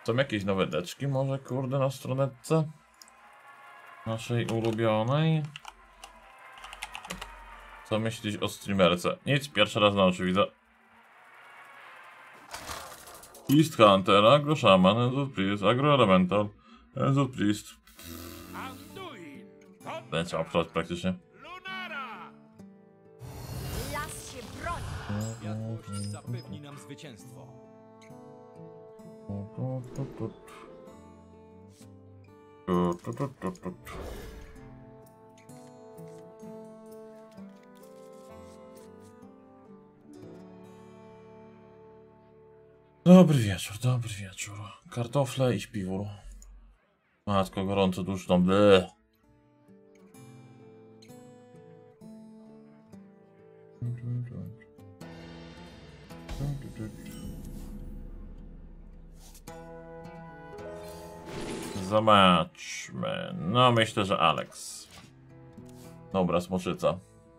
Są jakieś nowe deczki może, kurde, na stronetce? Naszej ulubionej? Co myślisz o streamerce? Nic, pierwszy raz na oczy widzę. East Hunter, Agro Shaman, Enzot Priest, Agro Elemental, Enzot Priest. Ten trzeba przeczytać praktycznie. Las się broni. Światłość zapewni nam zwycięstwo. Dobry wieczór, dobry wieczór. Kartofle i śpiwór. Matko, gorąco duszno, bleh. Zobaczmy. No, myślę, że Alex. Dobra, smoczyca.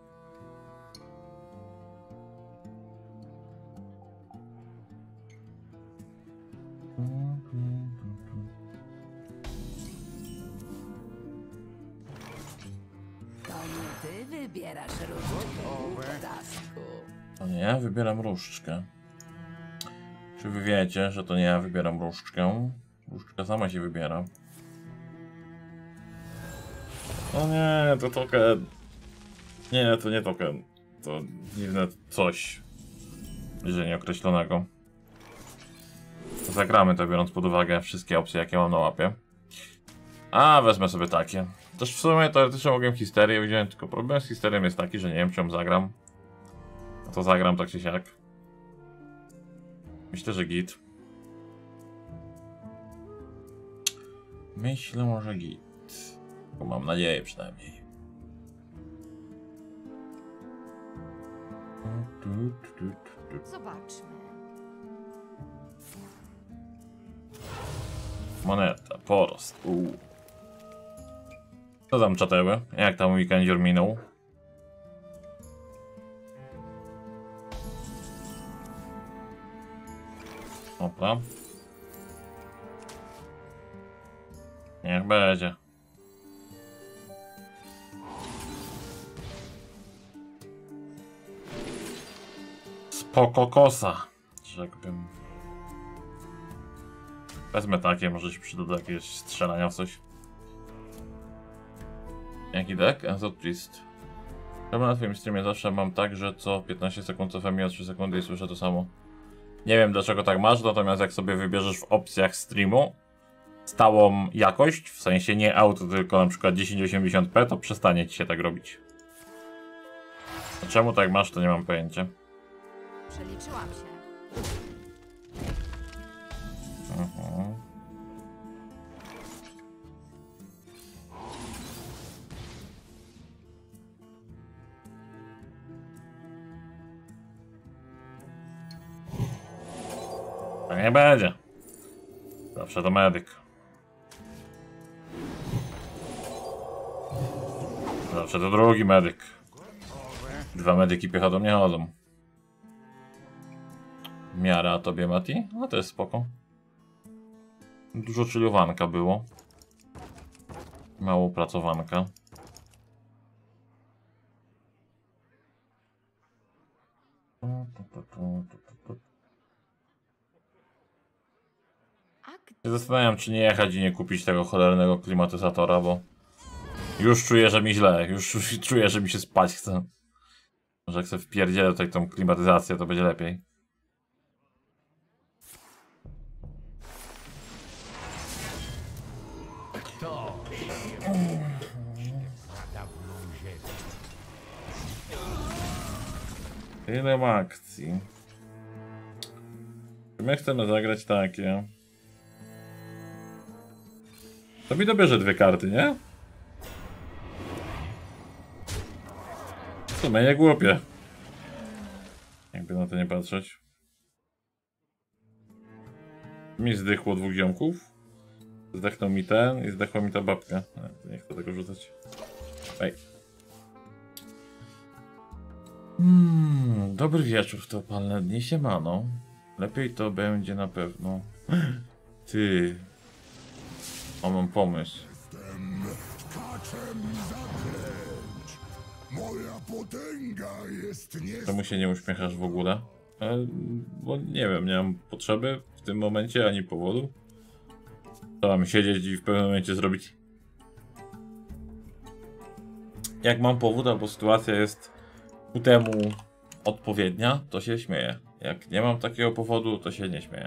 To nie ty wybierasz różdżkę, ptasku. To nie ja wybieram różdżkę. Czy wy wiecie, że to nie ja wybieram różdżkę? Różdżka sama się wybiera. O nie, to token. Nie, to nie token. To dziwne coś. Bliżej nieokreślonego. Zagramy to, biorąc pod uwagę wszystkie opcje, jakie mam na łapie. A, wezmę sobie takie. Też w sumie teoretycznie mogłem histerię wziąć, tylko problem z histerią jest taki, że nie wiem, czy ją zagram. No to zagram tak czy siak. Myślę, że git. Myślę, że git. Bo mam nadzieję przynajmniej. Zobaczmy. Moneta, porost. Co tam czateły? Jak tam weekendzior minął? Opla. Niech będzie. Spoko kosa, rzekłbym. Wezmę takie, może się przyda do jakiegoś strzelania w coś. Jaki deck? Enzot Priest. Chyba na twoim streamie zawsze mam tak, że co 15 sekund cofam mi o 3 sekundy i słyszę to samo. Nie wiem dlaczego tak masz, natomiast jak sobie wybierzesz w opcjach streamu stałą jakość, w sensie nie auto, tylko na przykład 1080p, to przestanie ci się tak robić. A czemu tak masz, to nie mam pojęcia. Przeliczyłam się. Tak nie będzie. Zawsze to medyk. Zawsze to drugi medyk. Dwa medyki piechotą nie chodzą. Miara tobie, Mati? No to jest spoko. Dużo chillowanka było. Mało pracowanka. Zastanawiam, czy nie jechać i nie kupić tego cholernego klimatyzatora, bo już czuję, że mi źle. Już czuję, że mi się spać chce. Może jak sobie wpierdzielę tutaj tą klimatyzację, to będzie lepiej. Ile ma akcji? My chcemy zagrać takie. To mi dobierze dwie karty, nie? W sumie nie głupie. Jakby na to nie patrzeć. Mi zdychło dwóch ziomków. Zdechnął mi ten i zdechła mi ta babka. Nie chcę tego rzucać. Ej. Dobry wieczór w te opalne dni, siemano. Lepiej to będzie na pewno. Ty. O, mam pomysł. Tkaczem zaklęć. Moja potęga jest Czemu się nie uśmiechasz w ogóle? Bo nie wiem, nie mam potrzeby w tym momencie, ani powodu. To mam siedzieć i w pewnym momencie zrobić. Jak mam powód, albo sytuacja jest ku temu odpowiednia, to się śmieję. Jak nie mam takiego powodu, to się nie śmieję.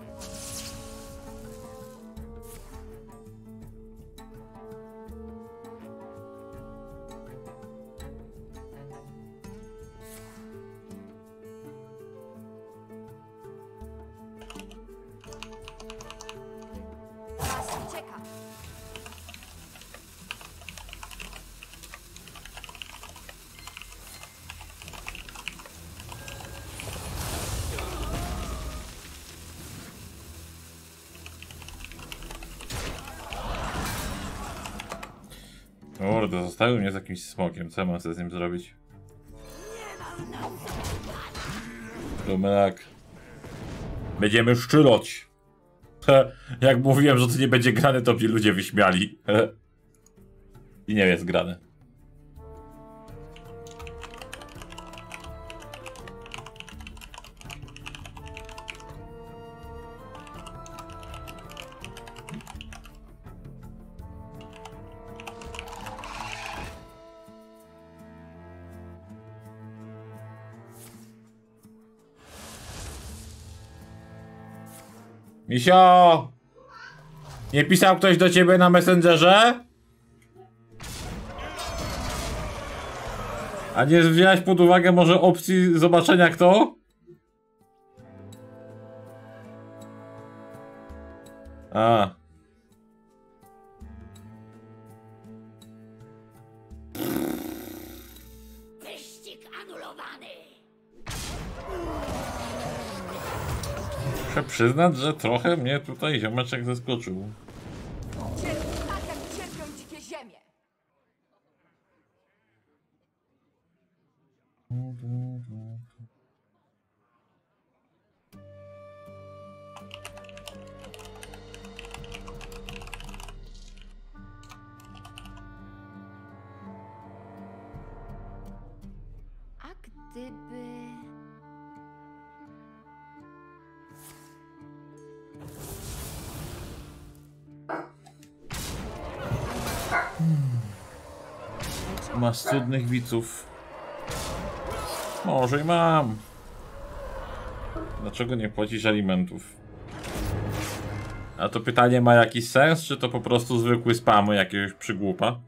Las ucieka. Kurde, zostawił mnie z jakimś smokiem. Co ja mam sobie z nim zrobić? Domenak. Będziemy szczylać. Jak mówiłem, że to nie będzie grane, to mnie ludzie wyśmiali. I nie jest grane. Misio! Nie pisał ktoś do ciebie na Messengerze? A nie wziąłeś pod uwagę może opcji zobaczenia kto? A. Wyścig anulowany. Muszę przyznać, że trochę mnie tutaj ziomeczek zaskoczył. Cierp tak, jak cierpią dzikie ziemie. A gdyby... Masz cudnych widzów. Może i mam. Dlaczego nie płacisz alimentów? A to pytanie ma jakiś sens, czy to po prostu zwykły spam jakiegoś przygłupa?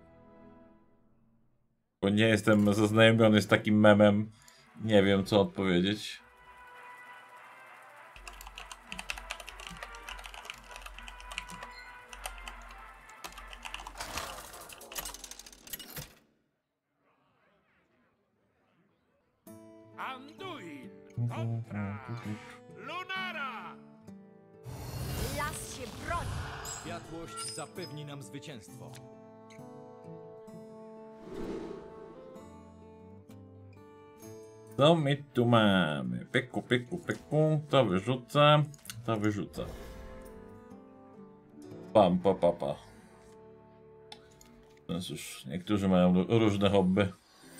Bo nie jestem zaznajomiony z takim memem. Nie wiem co odpowiedzieć. Anduin kontra Lunara! Las się broni. Światłość zapewni nam zwycięstwo. Co my tu mamy? Pyku, pyku, pyku. To wyrzucę. To wyrzucę. Pam, pa, pa, pa. No cóż, niektórzy mają różne hobby.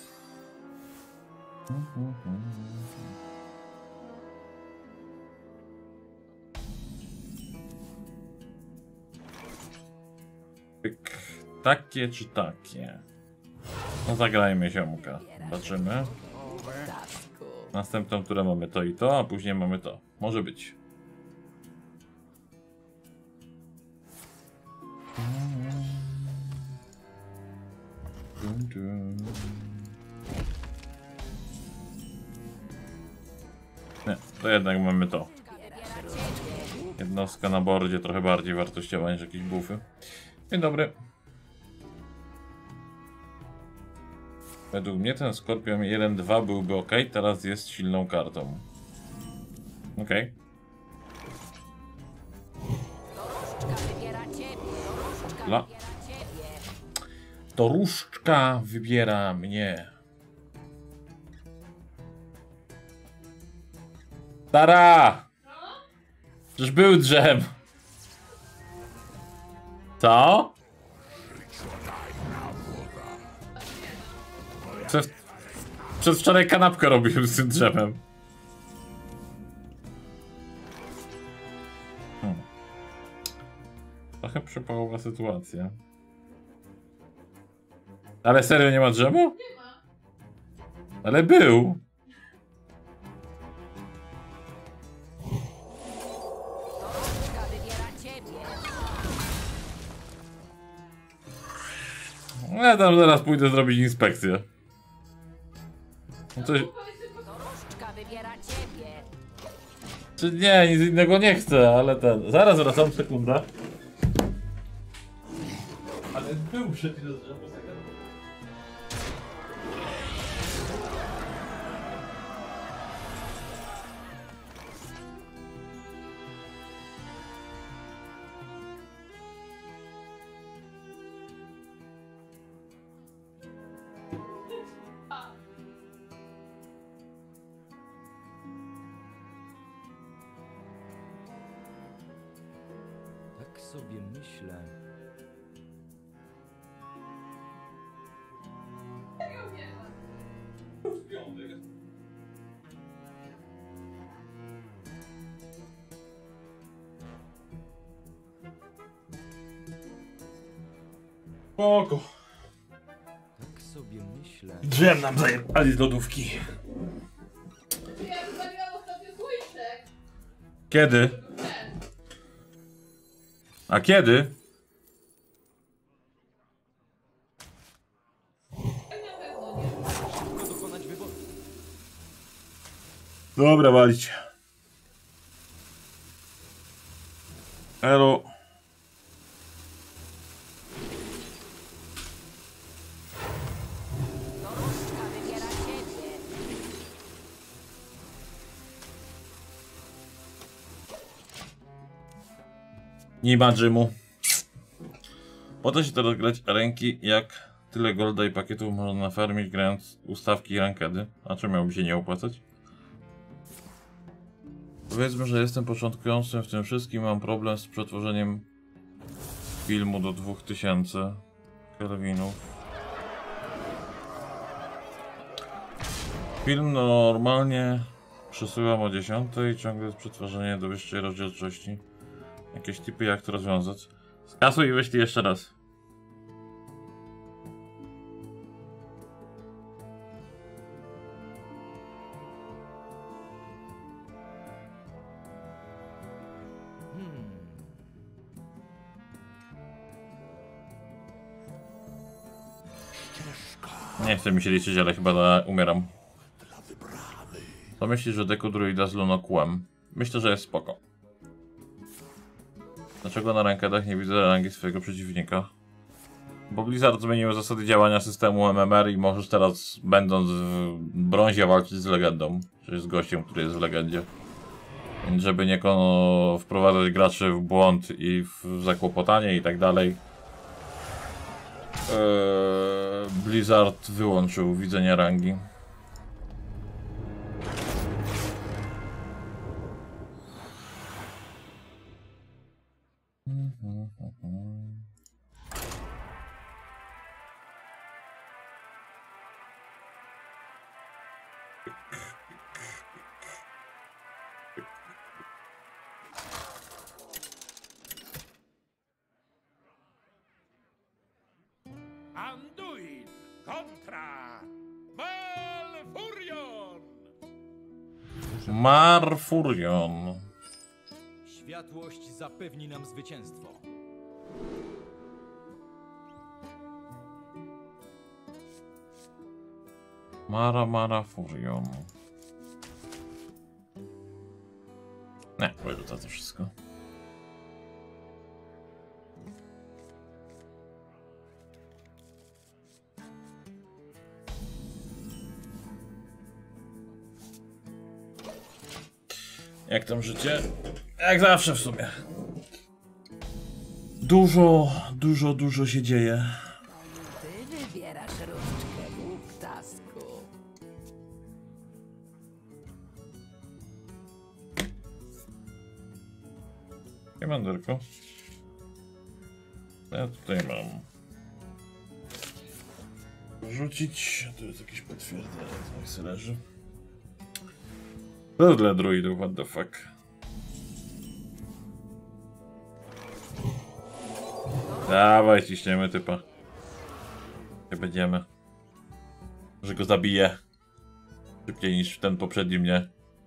Pyk. Takie czy takie? No zagrajmy ziomka. Zobaczymy. Ptasku. Następną turę mamy to i to, a później mamy to. Może być. Nie, to jednak mamy to. Jednostka na bordzie trochę bardziej wartościowa niż jakieś buffy. Dzień dobry. Według mnie ten Skorpion 1-2 byłby ok, teraz jest silną kartą. Ok. Wybiera ciebie. La. To różdżka wybiera mnie. Tara! Przecież był drzem. Co? Przez wczoraj kanapkę robiłem z tym drzewem. Trochę przypałowa sytuacja. Ale serio nie ma drzewu? Nie ma. Ale był. Różdżka wybiera ciebie. Ja tam zaraz pójdę zrobić inspekcję. No coś... Różdżka wybiera ciebie. Czy nie, nic innego nie chcę, ale ten... Zaraz wracam, sekunda. Ale był przed chwilą drzewo. Tak sobie myślę. Spoko. Tak sobie myślę. Drzem nam zajebali z lodówki. Ja wywaliłam ostatnio słoiczek. Kiedy? Ten. A kiedy? Tak na pewno nie. Szybko dokonać wyboru. Dobra, walić. Elo. Różdżka wybiera ciebie. Nie ma dżymu. Po to się teraz grać ręki, jak tyle golda i pakietów można nafarmić grając ustawki i rankedy. A czemu miałoby się nie opłacać? Powiedzmy, że jestem początkującym w tym wszystkim, mam problem z przetworzeniem filmu do 2000 kelwinów. Film normalnie przesyłam o 10, ciągle jest przetworzenie do wyższej rozdzielczości. Jakieś tipy, jak to rozwiązać? Skasuj i wyślij jeszcze raz. Nie chce mi się liczyć, ale chyba umieram. Co myślisz, że deku druida z Lunokułem? Myślę, że jest spoko. Dlaczego na rankedach nie widzę rangi swojego przeciwnika? Bo Blizzard zmienił zasady działania systemu MMR i możesz teraz, będąc w brązie, walczyć z legendą. Czyli z gościem, który jest w legendzie. Więc żeby nie wprowadzać graczy w błąd i w zakłopotanie i tak dalej. Blizzard wyłączył widzenie rangi. Anduin kontra Malfurion! Marfurion. Światłość zapewni nam zwycięstwo. Mara Furion. Nie, wyrzucę to wszystko. Jak tam życie? Jak zawsze w sumie. Dużo się dzieje. Ty wybierasz różdżkę, głuptasku. Siemanderko. Ja tutaj mam. Rzucić. Tu jest jakieś potwierdzenie, co się leży. To dla druidów, what the fuck. Dawaj, ciśniemy typa. Nie będziemy. Że go zabiję. Szybciej niż ten poprzedni mnie.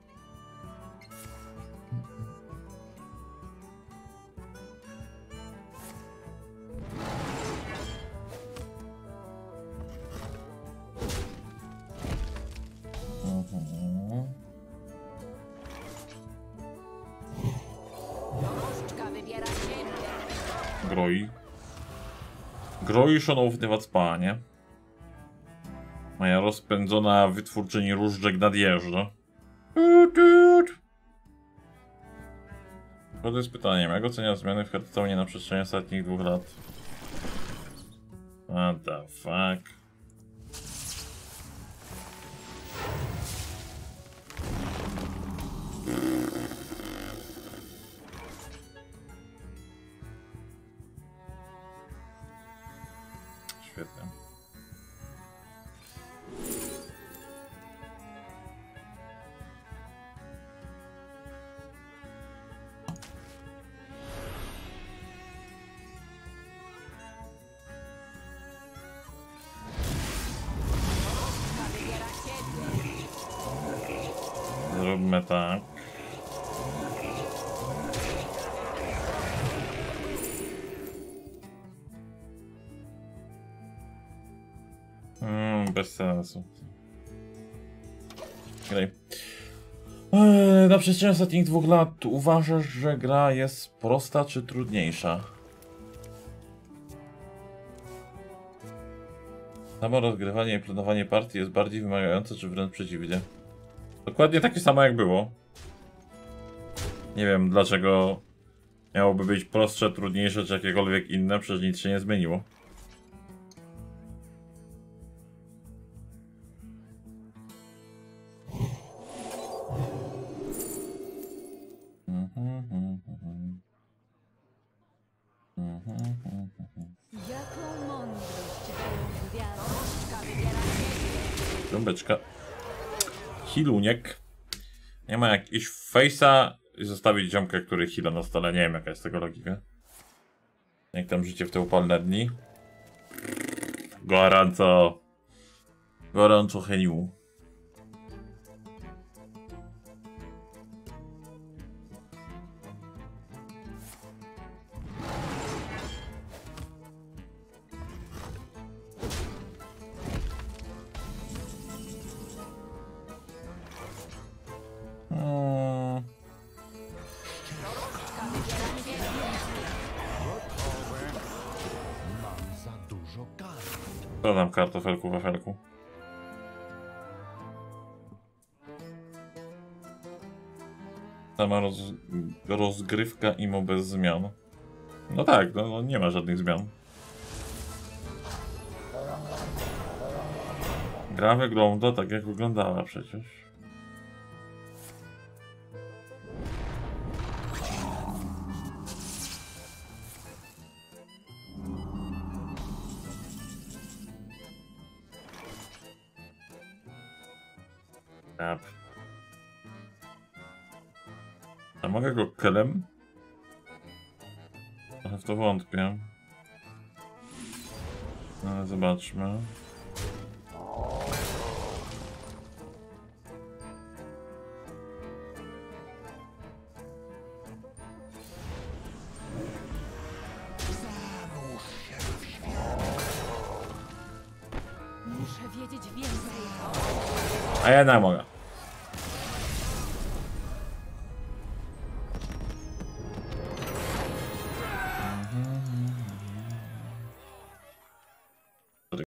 Dorożczka wybiera ciebie. Groi. Groi, szanowny wacpanie. Moja rozpędzona wytwórczyni różdżek nadjeżdża. To jest pytaniem, jak ocenia zmiany w Hearthstone na przestrzeni ostatnich 2 lat? What the fuck? Świetnie. Wybiera ciebie. Zróbmy tak. Bez sensu. Graj. Na przestrzeni ostatnich 2 lat uważasz, że gra jest prosta czy trudniejsza? Samo rozgrywanie i planowanie partii jest bardziej wymagające, czy wręcz przeciwnie? Dokładnie takie samo jak było. Nie wiem dlaczego miałoby być prostsze, trudniejsze czy jakiekolwiek inne, przecież nic się nie zmieniło. Jaką mądrość dają gwiazdy? Dorożczka wybiera ciebie. Trąbeczka. Hiluniek. Nie ma jak iść w face'a i zostawić ziomka, który hila na stole. Nie wiem jaka jest tego logika. Jak tam życie w te upalne dni. Gorąco. Gorąco heniu. Mam za dużo kart. Co tam kartofelku, wafelku? Sama rozgrywka imo bez zmian. No tak, no nie ma żadnych zmian. Gra wygląda tak jak wyglądała przecież. Yep. A mogę go kelem? Trochę w to wątpię. Ale zobaczmy. Muszę wiedzieć więcej. A ja nie mogę.